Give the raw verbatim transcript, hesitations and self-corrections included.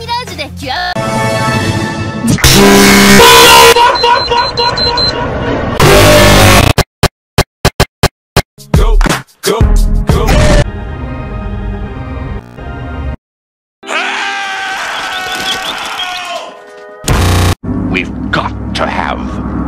ラージュでキュア Go, go, go. We've got to have